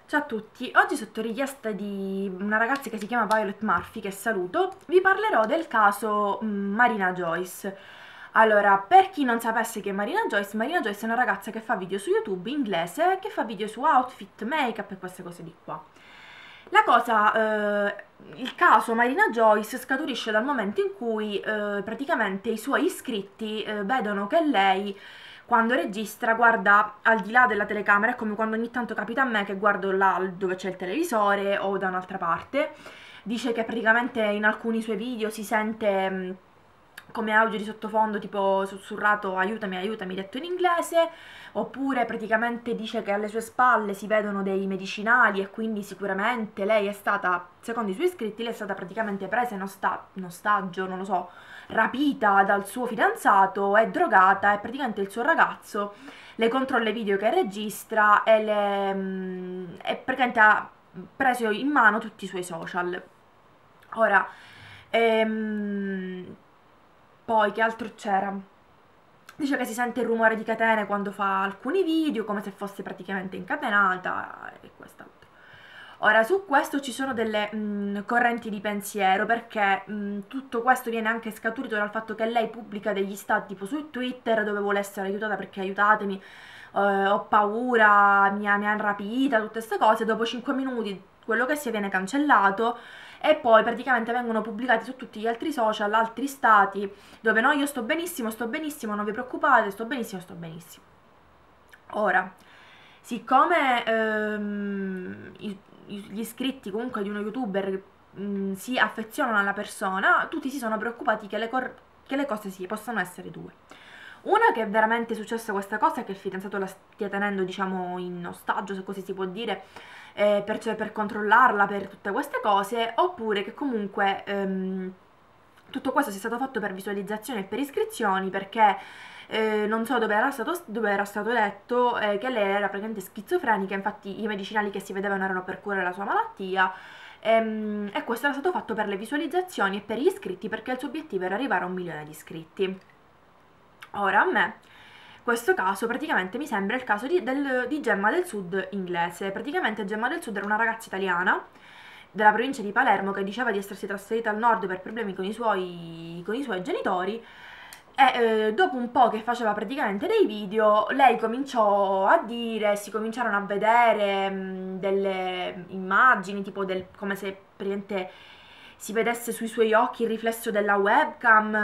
Ciao a tutti, oggi sotto richiesta di una ragazza che si chiama Violet Murphy, che saluto, vi parlerò del caso Marina Joyce. Allora, per chi non sapesse che è Marina Joyce è una ragazza che fa video su YouTube inglese, che fa video su outfit, make-up e queste cose di qua. Il caso Marina Joyce scaturisce dal momento in cui praticamente i suoi iscritti vedono che lei quando registra guarda al di là della telecamera, è come quando ogni tanto capita a me che guardo là dove c'è il televisore o da un'altra parte. Dice che praticamente in alcuni suoi video si sente come audio di sottofondo tipo sussurrato aiutami, aiutami detto in inglese, oppure praticamente dice che alle sue spalle si vedono dei medicinali e quindi sicuramente lei è stata, secondo i suoi iscritti, lei è stata praticamente presa in ostaggio, non lo so, rapita dal suo fidanzato, è drogata e praticamente il suo ragazzo le controlla i video che registra e praticamente ha preso in mano tutti i suoi social. Ora, ehm, poi che altro c'era? Dice che si sente il rumore di catene quando fa alcuni video, come se fosse praticamente incatenata e quest'altro. Ora, su questo ci sono delle correnti di pensiero, perché tutto questo viene anche scaturito dal fatto che lei pubblica degli stati tipo su Twitter dove vuole essere aiutata perché aiutatemi, ho paura, mi hanno rapita, tutte queste cose. Dopo 5 minuti quello che sia viene cancellato e poi praticamente vengono pubblicati su tutti gli altri social, altri stati, dove no, io sto benissimo, non vi preoccupate, sto benissimo, sto benissimo. Ora, siccome gli iscritti comunque di uno youtuber si affezionano alla persona, tutti si sono preoccupati che che le cose sì, possano essere due. Una che è veramente successa questa cosa è che il fidanzato la stia tenendo, diciamo, in ostaggio, se così si può dire, cioè, per controllarla, per tutte queste cose, oppure che comunque tutto questo sia stato fatto per visualizzazioni e per iscrizioni, perché non so dove era stato detto che lei era praticamente schizofrenica, infatti i medicinali che si vedevano erano per curare la sua malattia. E questo era stato fatto per le visualizzazioni e per gli iscritti, perché il suo obiettivo era arrivare a 1 milione di iscritti. Ora, a me, questo caso praticamente mi sembra il caso di Gemma del Sud inglese. Praticamente Gemma del Sud era una ragazza italiana della provincia di Palermo che diceva di essersi trasferita al nord per problemi con i suoi genitori e dopo un po' che faceva praticamente dei video, lei cominciò a dire, si cominciarono a vedere delle immagini, tipo come se praticamente si vedesse sui suoi occhi il riflesso della webcam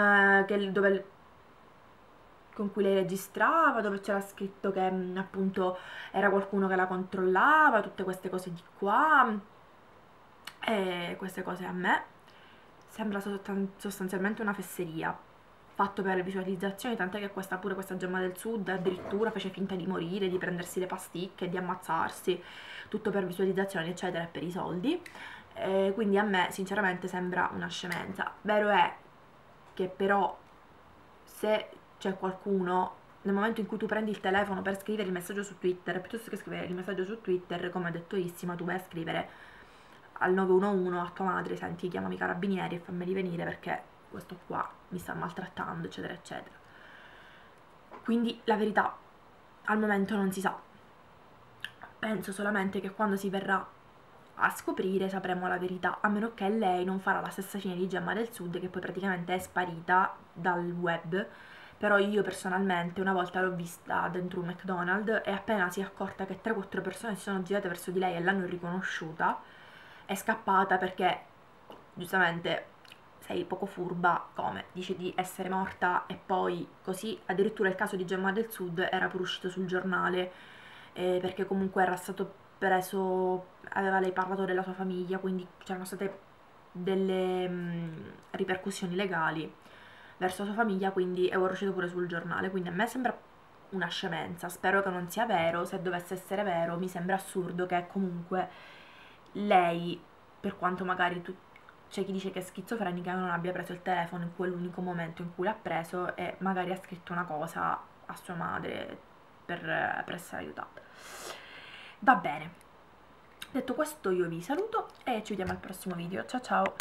con cui lei registrava, dove c'era scritto che appunto era qualcuno che la controllava, tutte queste cose di qua. E queste cose a me sembra sostanzialmente una fesseria fatto per le visualizzazioni, tant'è che questa Gemma del Sud addirittura fece finta di morire, di prendersi le pasticche, di ammazzarsi, tutto per visualizzazioni eccetera e per i soldi. Quindi a me sinceramente sembra una scemenza. Vero è che però se c'è qualcuno nel momento in cui tu prendi il telefono per scrivere il messaggio su Twitter, piuttosto che scrivere il messaggio su Twitter, come ha detto Issima, tu vai a scrivere al 911 a tua madre, senti, chiamami i carabinieri e fammeli venire perché questo qua mi sta maltrattando, eccetera, eccetera. Quindi la verità al momento non si sa. Penso solamente che quando si verrà a scoprire sapremo la verità, a meno che lei non farà la stessa fine di Gemma del Sud, che poi praticamente è sparita dal web. Però io personalmente una volta l'ho vista dentro un McDonald's e appena si è accorta che 3-4 persone si sono girate verso di lei e l'hanno riconosciuta, è scappata perché giustamente sei poco furba, come dici di essere morta e poi così. Addirittura il caso di Gemma del Sud era pure uscito sul giornale, perché comunque era stato preso, aveva lei parlato della sua famiglia, quindi c'erano state delle ripercussioni legali verso la sua famiglia, quindi è uscito pure sul giornale, quindi a me sembra una scemenza, spero che non sia vero. Se dovesse essere vero mi sembra assurdo che comunque lei, per quanto magari c'è chi dice che è schizofrenica, non abbia preso il telefono in quell'unico momento in cui l'ha preso e magari ha scritto una cosa a sua madre per essere aiutata. Va bene, detto questo io vi saluto e ci vediamo al prossimo video, ciao ciao!